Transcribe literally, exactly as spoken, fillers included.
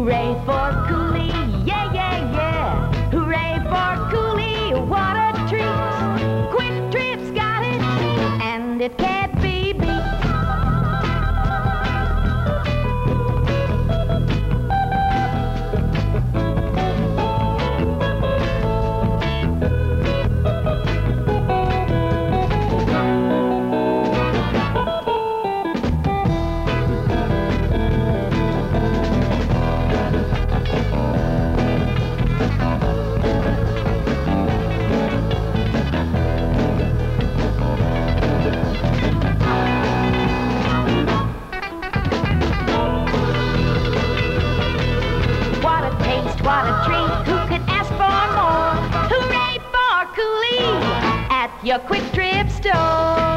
Hooray for Koolee, yeah, yeah, yeah. Hooray for Koolee, what a treat. Quick Trip's got it, and it can't be beat. What a treat, who could ask for more? Hooray for Koolee at your Quick Trip store.